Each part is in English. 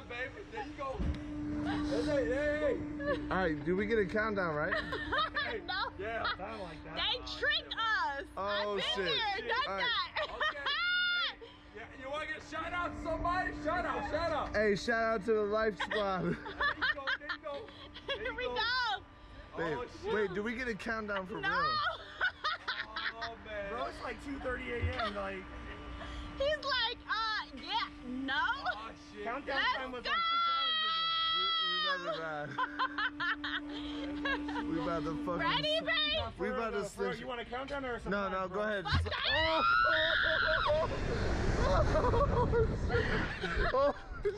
Yeah, baby. There you go. Hey. All right, do we get a countdown, right? No. Yeah, time like that. They tricked us. Oh, I've been shit. there, done All right. that. Okay. Hey, yeah, you want to get a shout out to somebody? Shout out. Hey, shout out to the Life Squad. There you go. Here we go. Babe, Oh, shit. wait, do we get a countdown for No. real? Oh, man. Bro, it's like 2:30 a.m. Like, He's like, yeah, no. Oh, shit. countdown time was Let's like 6 hours ago. We about to fucking. Ready, babe? We about to Bro, snitch. you want a countdown or something? No, go ahead. Fuck that. Oh,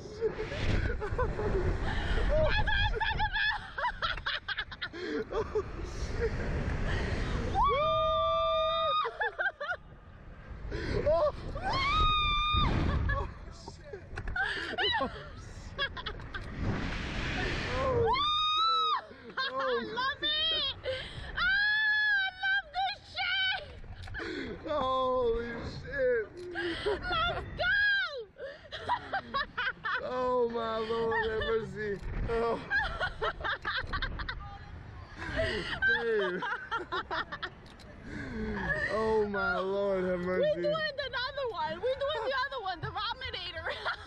I love it. I love this shit. holy shit. Let's go. Oh my Lord, have mercy. Oh. Babe. Oh my Lord, have mercy. We're doing another one. We're doing the other one, the Vominator.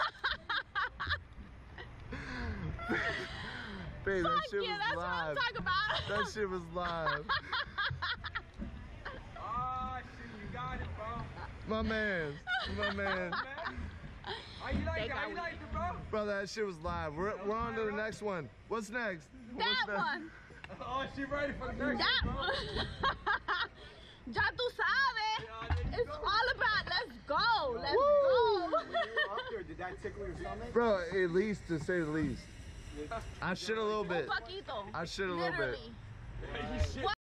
Babe, that Fuck shit yeah, was that's what I'm live. talking about. That shit was live. Ah, shit, you got it, bro. My man. How you like it, bro? Bro, that shit was live. We're on to the next one. What's next? That one. Oh, she ready for the next That one, bro. one. Ya tú sabes. It's all about let's go. Let's go. Did that tickle your stomach? Bro, at least to say the least. I shit a little bit. Un poquito. I shit a little bit. Literally. Hey, you shit.